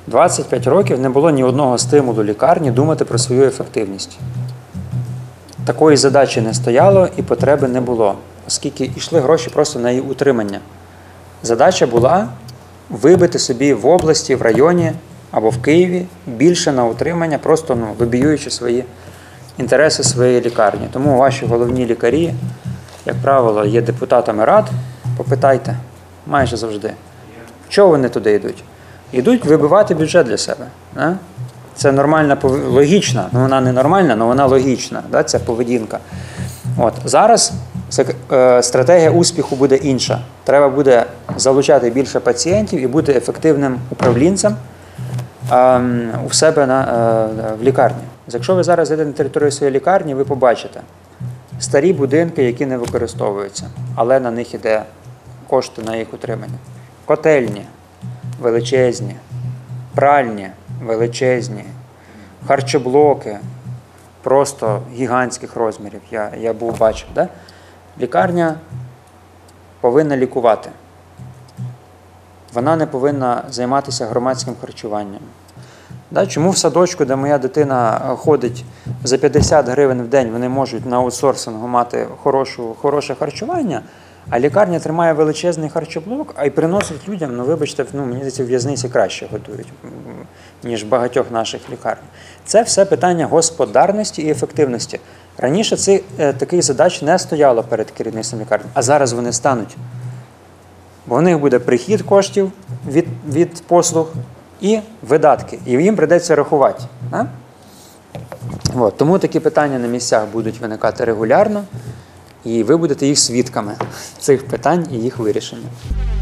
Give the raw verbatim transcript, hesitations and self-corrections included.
двадцять п'ять років не було ні одного стимулу лікарні думати про свою ефективність. Такої задачі не стояло і потреби не було, оскільки йшли гроші просто на її утримання. Задача була вибити собі в області, в районі або в Києві більше на утримання, просто ну, лобіюючи свої інтереси своєї лікарні. Тому ваші головні лікарі, як правило, є депутатами рад, попитайте, майже завжди. Чого вони туди йдуть? Йдуть вибивати бюджет для себе. Да? Це нормальна, логічна, ну вона не нормальна, але вона логічна, да? Це поведінка. От. Зараз стратегія успіху буде інша. Треба буде залучати більше пацієнтів і бути ефективним управлінцем у себе на, в лікарні. Якщо ви зараз йдете на територію своєї лікарні, ви побачите старі будинки, які не використовуються, але на них йде кошти на їх утримання. Котельні величезні, пральні величезні, харчоблоки просто гігантських розмірів. Я, я був бачив. Да? Лікарня повинна лікувати. Вона не повинна займатися громадським харчуванням. Да? Чому в садочку, де моя дитина ходить за п'ятдесят гривень в день, вони можуть на аутсорсингу мати хорошу, хороше харчування, а лікарня тримає величезний харчоблок, а й приносить людям, ну вибачте, ну, мені здається, в в'язниці краще готують, ніж в багатьох наших лікарнях. Це все питання господарності і ефективності. Раніше ці, е, таких задач не стояло перед керівництвом лікарні, а зараз вони стануть. Бо в них буде прихід коштів від, від послуг і видатки. І їм прийдеться рахувати. Да? От. Тому такі питання на місцях будуть виникати регулярно. І ви будете їх свідками цих питань і їх вирішення.